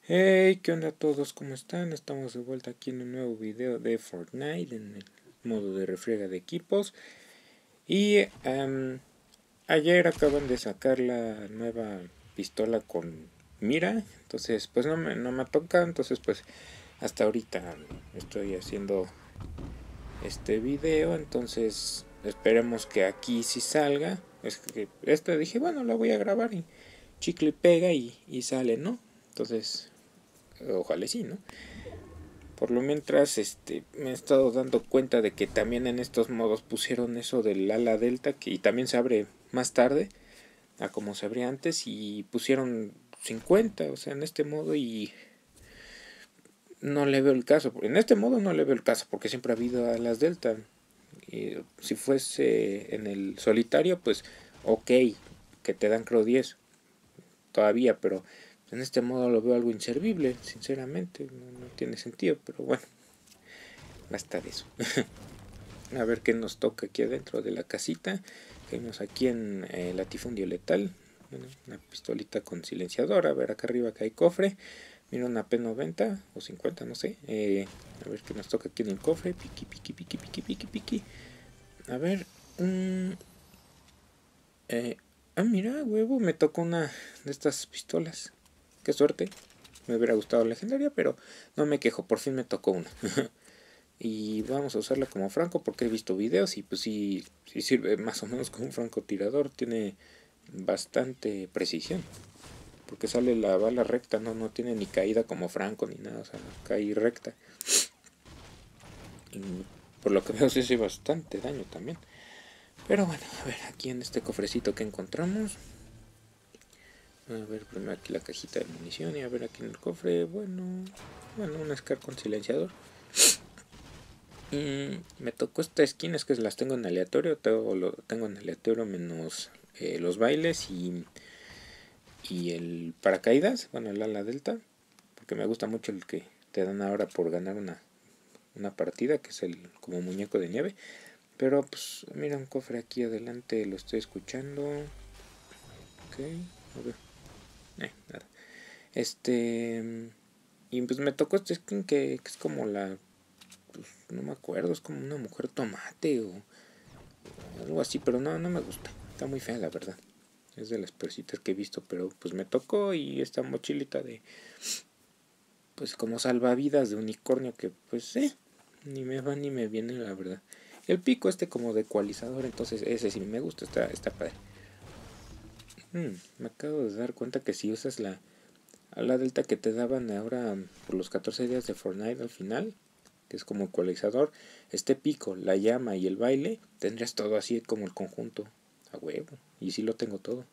Hey, ¿qué onda a todos? ¿Cómo están? Estamos de vuelta aquí en un nuevo video de Fortnite en el modo de refriega de equipos. Y ayer acaban de sacar la nueva pistola con mira. Entonces pues no me toca. Entonces pues hasta ahorita estoy haciendo este video. Entonces esperemos que aquí sí salga. Es que esta dije, bueno, la voy a grabar y chicle y pega y sale, ¿no? Entonces ojalá sí, ¿no? Por lo mientras, me he estado dando cuenta de que también en estos modos pusieron eso del ala delta, y también se abre más tarde a como se abría antes, y pusieron 50, o sea, en este modo, y no le veo el caso. En este modo no le veo el caso, porque siempre ha habido alas delta. Y si fuese en el solitario, pues ok, que te dan creo 10 todavía, pero en este modo lo veo algo inservible, sinceramente, no tiene sentido, pero bueno, basta de eso. A ver qué nos toca aquí adentro de la casita. Caímos aquí en latifundio letal. Bueno, una pistolita con silenciador. A ver, acá arriba que hay cofre. Mira, una P90 o 50, no sé. A ver qué nos toca aquí en el cofre. Piqui, piqui, piqui, piqui, piqui, piqui. A ver. Mira, huevo, me tocó una de estas pistolas. Qué suerte. Me hubiera gustado legendaria, pero no me quejo. Por fin me tocó una. Y vamos a usarla como franco porque he visto videos y pues sí sirve más o menos como un francotirador. Tiene bastante precisión porque sale la bala recta, no tiene ni caída como franco ni nada, o sea, cae recta. Y por lo que veo sí hace bastante daño también. Pero bueno, a ver, aquí en este cofrecito que encontramos. A ver, primero aquí la cajita de munición y a ver aquí en el cofre, bueno, una SCAR con silenciador. Me tocó esta skin, es que las tengo en aleatorio, tengo en aleatorio menos los bailes y el paracaídas, bueno, el ala delta, porque me gusta mucho el que te dan ahora por ganar una partida, que es el como muñeco de nieve. Pero pues mira, un cofre aquí adelante, lo estoy escuchando. Ok, a ver, nada. Y pues me tocó este skin que es como pues no me acuerdo, es como una mujer tomate o algo así, pero no me gusta. Está muy fea, la verdad. Es de las peorcitas que he visto, pero pues me tocó. Y esta mochilita de, pues como salvavidas de unicornio, que pues ni me va ni me viene, la verdad. El pico como de ecualizador, entonces ese sí me gusta, está padre. Me acabo de dar cuenta que si usas la delta que te daban ahora por los 14 días de Fortnite al final, que es como ecualizador, este pico, la llama y el baile, tendrías todo así como el conjunto. A huevo. Y sí lo tengo todo.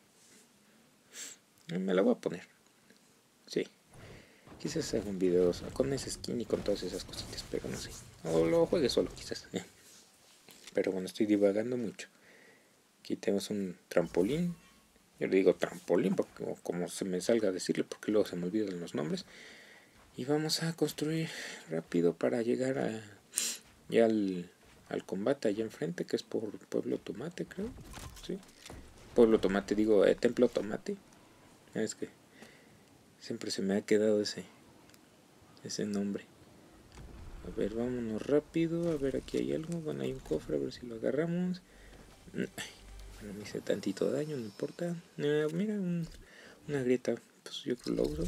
Me la voy a poner. Sí. Quizás haga un video con ese skin y con todas esas cositas, pero no sé. O lo juegue solo quizás. Pero bueno, estoy divagando mucho. Aquí tenemos un trampolín. Yo le digo trampolín porque como se me salga a decirle, porque luego se me olvidan los nombres. Y vamos a construir rápido para llegar ya al combate allá enfrente, que es por Pueblo Tomate, creo. Sí. Pueblo Tomate, digo, Templo Tomate. Es que siempre se me ha quedado ese nombre. A ver, vámonos rápido. A ver, aquí hay algo. Bueno, hay un cofre, a ver si lo agarramos. Bueno, me hice tantito daño, no importa. Mira, una grieta. Pues yo creo que lo uso.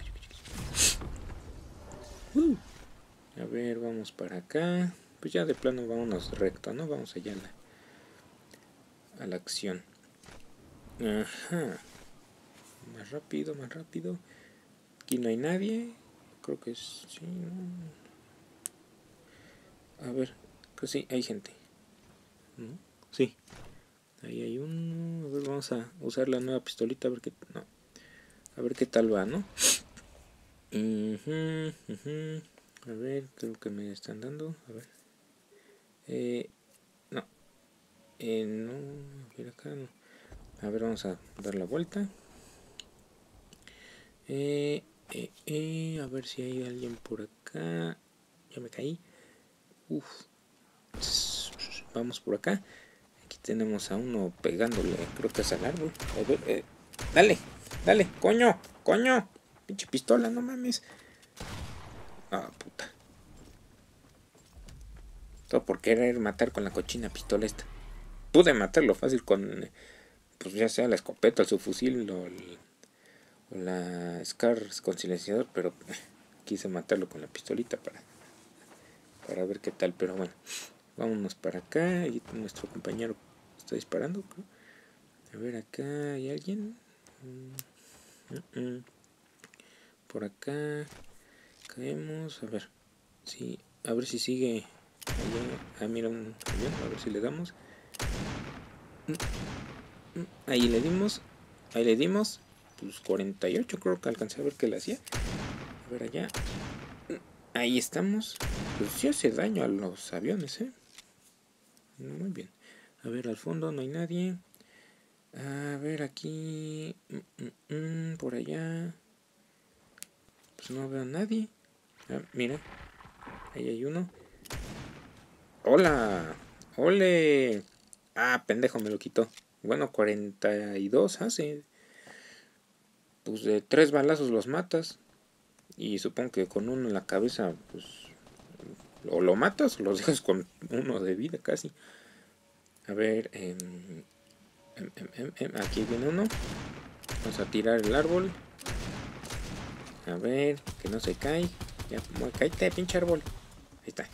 A ver, vamos para acá. Pues ya de plano vámonos recto, ¿no? Vamos allá a la acción. Ajá. Más rápido, más rápido. Aquí no hay nadie. Creo que sí, ¿no? A ver, pues sí, hay gente. ¿No? Sí. Ahí hay uno. A ver, vamos a usar la nueva pistolita a ver qué. No. A ver qué tal va, ¿no? A ver, creo que me están dando. A ver. No. No. A ver acá, no. A ver, vamos a dar la vuelta. A ver si hay alguien por acá. Ya me caí. Uf. Vamos por acá. Aquí tenemos a uno pegándole, creo que es al árbol. A ver, dale, coño. Pinche pistola, no mames. Ah, puta. Todo por querer matar con la cochina pistola esta. Pude matarlo fácil con, pues ya sea la escopeta, el subfusil o la Scar con silenciador, pero quise matarlo con la pistolita para ver qué tal. Pero bueno, vámonos para acá. Y nuestro compañero está disparando, creo. A ver, acá hay alguien. Por acá caemos. A ver si sigue allá. Ah, mira un avión. A ver si le damos. Ahí le dimos. Pues 48 creo que alcancé a ver que le hacía. A ver allá. Ahí estamos. Pues sí hace daño a los aviones, Muy bien. A ver, al fondo no hay nadie. A ver, aquí. Por allá. Pues no veo a nadie. Ah, mira. Ahí hay uno. ¡Hola! ¡Ole! Ah, pendejo, me lo quitó. Bueno, 42 hace. Pues de 3 balazos los matas. Y supongo que con uno en la cabeza, pues. O lo matas o los dejas con uno de vida casi. A ver, aquí viene uno. Vamos a tirar el árbol. A ver, que no se cae. Ya, cállate, pinche árbol. Ahí está.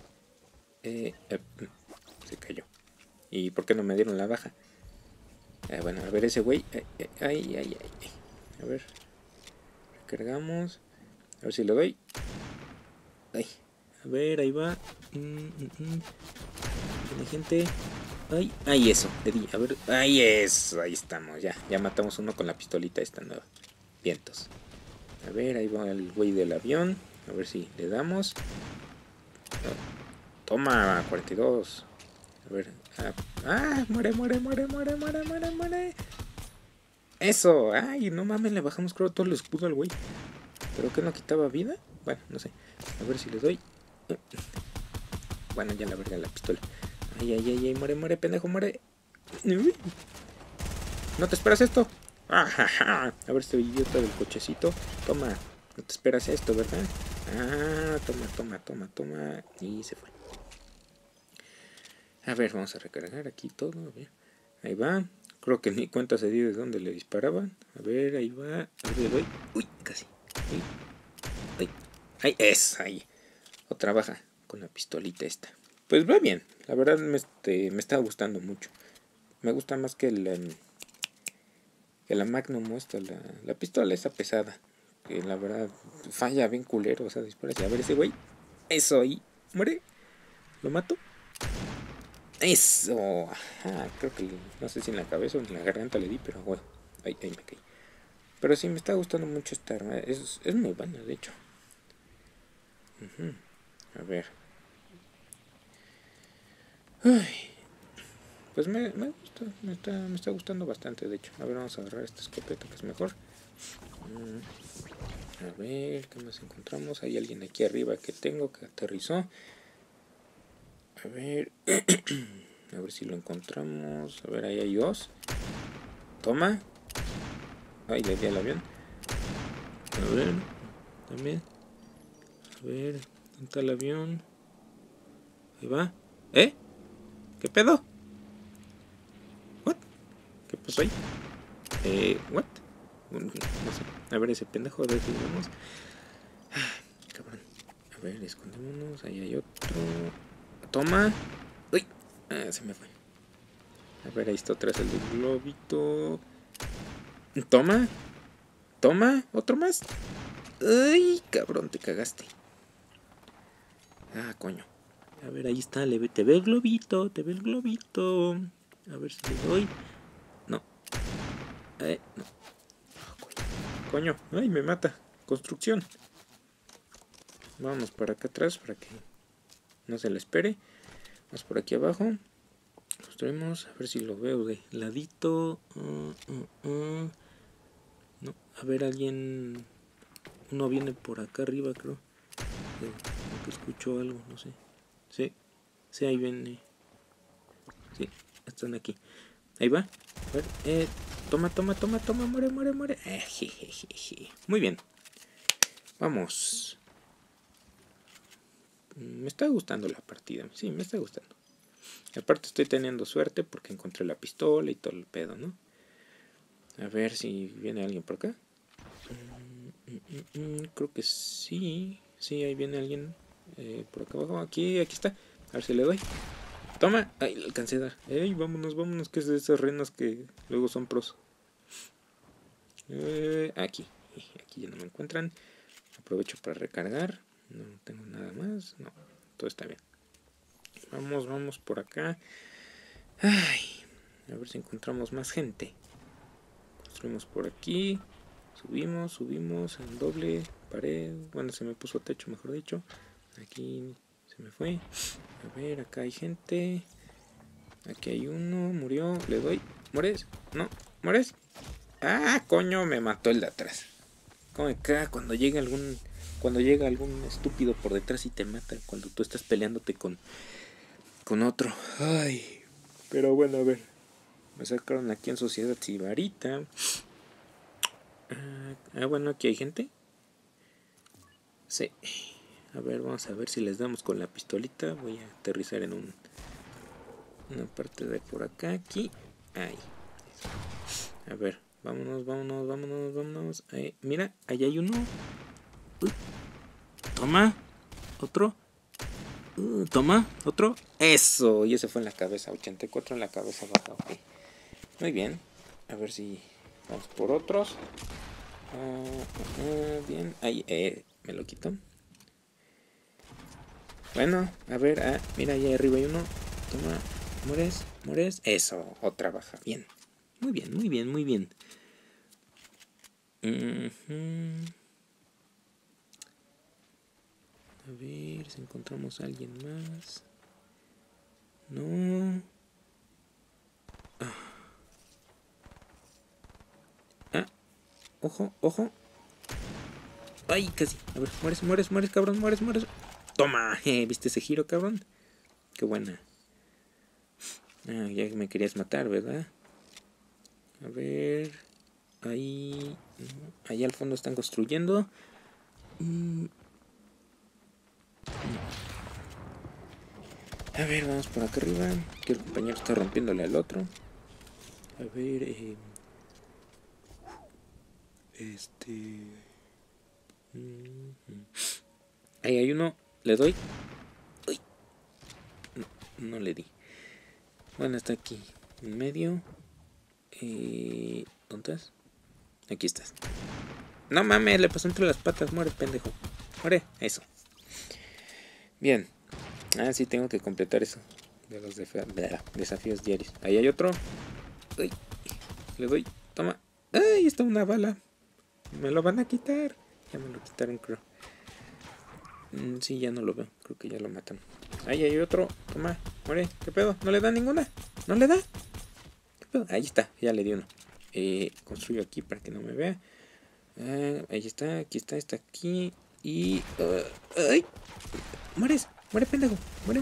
Se cayó. ¿Y por qué no me dieron la baja? Bueno, a ver ese güey. Ay. A ver. Recargamos. A ver si lo doy. Ay. A ver, ahí va. Tiene gente. Ay, ahí eso. Le di. A ver. Ahí es. Ahí estamos. Ya matamos uno con la pistolita esta nueva. Vientos. A ver, ahí va el güey del avión. A ver si le damos. Toma, 42. A ver. Muere. Eso. Ay, no mames, le bajamos creo todo el escudo al güey. ¿Pero que no quitaba vida? Bueno, no sé. A ver si le doy. Bueno, ya la verga la pistola. Ay, muere, pendejo, muere. ¿No te esperas esto? A ver este idiota del cochecito. Toma, no te esperas esto, ¿verdad? Toma. Y se fue. A ver, vamos a recargar aquí todo. A ver. Ahí va. Creo que ni cuenta se dio de dónde le disparaban. A ver, ahí va. A ver, le doy. Uy, casi. Ahí es, ahí. Otra baja con la pistolita esta. Pues va bien. La verdad me está gustando mucho. Me gusta más que la Magnum esta, la pistola esa pesada. Que la verdad falla bien culero. O sea, dispara. A ver ese güey. Eso ahí. Muere. ¿Lo mato? Eso. Ajá, creo que no sé si en la cabeza o en la garganta le di, pero bueno. Ahí me caí. Pero sí, me está gustando mucho esta arma. Es muy buena, de hecho. A ver. Ay, pues me gusta, me está gustando bastante, de hecho. A ver, vamos a agarrar esta escopeta que es mejor. A ver, ¿qué más encontramos? Hay alguien aquí arriba que tengo que aterrizó. A ver. A ver si lo encontramos. A ver, ahí hay dos. Toma. Ay, le di al avión. A ver, también. A ver, ¿dónde está el avión? Ahí va. ¿Qué pedo? ¿What? ¿Qué pasó ahí? ¿What? No sé. A ver ese pendejo, a ver si vemos. Cabrón. A ver, escondémonos. Ahí hay otro. Toma. Uy. Se me fue. A ver, ahí está atrás el del globito. Toma. Otro más. Ay, cabrón, te cagaste. Coño. A ver, ahí está. Te ve el globito. A ver si le doy. No. No. Coño. Ay, me mata. Construcción. Vamos para acá atrás para que no se le espere. Vamos por aquí abajo. Construimos. A ver si lo veo de ladito. No. A ver, alguien. Uno viene por acá arriba, creo. Que escucho algo, no sé. Sí, ahí viene. Sí, están aquí. Ahí va. A ver, toma. Muere. Muy bien. Vamos. Me está gustando la partida. Sí, me está gustando. Aparte estoy teniendo suerte porque encontré la pistola y todo el pedo, ¿no? A ver si viene alguien por acá. Creo que sí. Sí, ahí viene alguien. Por acá abajo. Aquí está. A ver si le doy. Toma. Ay, le alcancé a dar. Ey, vámonos. Que es de esas renas que luego son pros. Aquí ya no me encuentran. Aprovecho para recargar. No tengo nada más. No, todo está bien. Vamos por acá. Ay, a ver si encontramos más gente. Construimos por aquí. Subimos en doble pared. Bueno, se me puso techo, mejor dicho. Aquí se me fue. A ver, acá hay gente. Aquí hay uno. Murió. Le doy. ¿Mueres? No. ¿Mueres? Ah, coño, me mató el de atrás. Como acá cuando llega algún estúpido por detrás y te mata cuando tú estás peleándote con otro. Ay. Pero bueno, a ver. Me sacaron aquí en Sociedad Sibarita. Bueno, aquí hay gente. Sí. A ver, vamos a ver si les damos con la pistolita. Voy a aterrizar en una parte de por acá. Aquí. Ahí. A ver, vámonos. Mira, ahí hay uno. Uy. Toma. Otro. Toma. Otro. Eso. Y ese fue en la cabeza. 84 en la cabeza baja. Okay. Muy bien. A ver si vamos por otros. Bien. Ahí. Me lo quito. Bueno, a ver. Mira, ahí arriba hay uno. Toma. ¿Mueres? Eso. Otra baja. Bien. Muy bien. A ver si encontramos a alguien más. No. Ojo. Ay, casi. A ver, mueres, cabrón, mueres. Toma, ¿viste ese giro, cabrón? Qué buena. Ya me querías matar, ¿verdad? A ver. Ahí. Allá al fondo están construyendo. A ver, vamos por acá arriba. Que el compañero está rompiéndole al otro. A ver, ahí hay uno. ¿Le doy? Uy. No le di. Bueno, está aquí. En medio. ¿Dónde estás? Aquí estás. No mames, le pasó entre las patas. Muere, pendejo. Muere. Eso. Bien. Sí, tengo que completar eso. De los desafíos diarios. Ahí hay otro. Uy. Le doy. Toma. ¡Ay! Está una bala. Me lo van a quitar. Ya me lo quitaron, creo. Sí, ya no lo veo. Creo que ya lo matan. Ahí hay otro. Toma. Muere. ¿Qué pedo? ¿No le da ninguna? ¿No le da? ¿Qué pedo? Ahí está. Ya le di uno. Construyo aquí para que no me vea. Ahí está. Aquí está aquí. Y... ¡ay! ¡Mueres! ¡Muere, pendejo! ¡Muere!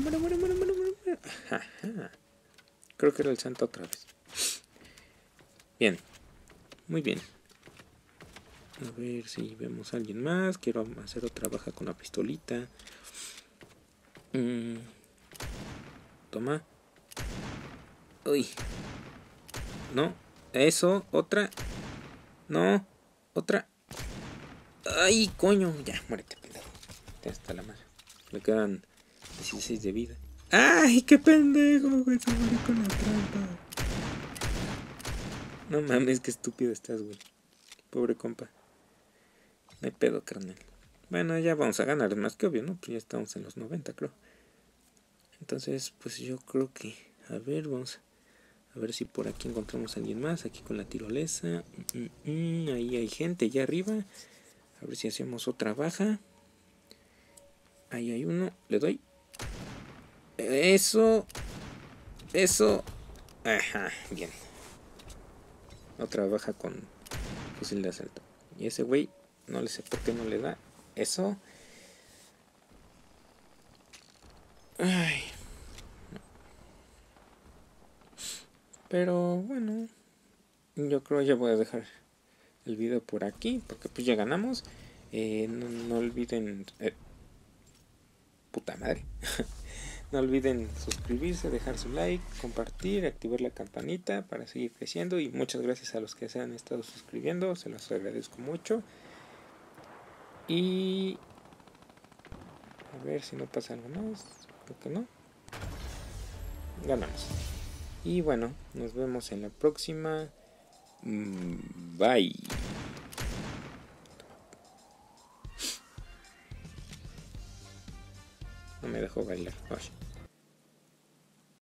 Ajá. Creo que era el santo otra vez. Bien. Muy bien. A ver si vemos a alguien más. Quiero hacer otra baja con la pistolita. Toma. Uy. No. Eso. Otra. No. Otra. Ay, coño. Ya, muérete, pendejo. Ya está la madre. Me quedan 16 de vida. ¡Ay, qué pendejo, güey! Se murió con la trampa. No mames, qué estúpido estás, güey. Pobre compa. No hay pedo, carnal. Bueno, ya vamos a ganar, más que obvio, ¿no? Pues ya estamos en los 90, creo. Entonces, pues yo creo que... A ver, vamos a ver si por aquí encontramos a alguien más. Aquí con la tirolesa. Ahí hay gente, allá arriba. A ver si hacemos otra baja. Ahí hay uno. Le doy. Eso. Ajá, bien. Otra baja con fusil de asalto. Y ese güey, no le sé por qué no le da. Eso. Ay. No. Pero bueno, yo creo que ya voy a dejar el video por aquí, porque pues ya ganamos. No olviden... puta madre. No olviden suscribirse, dejar su like, compartir, activar la campanita para seguir creciendo. Y muchas gracias a los que se han estado suscribiendo, se los agradezco mucho. Y a ver si no pasa algo más. Creo que no. Ganamos. Y bueno, nos vemos en la próxima. Bye. No me dejó bailar. Oye.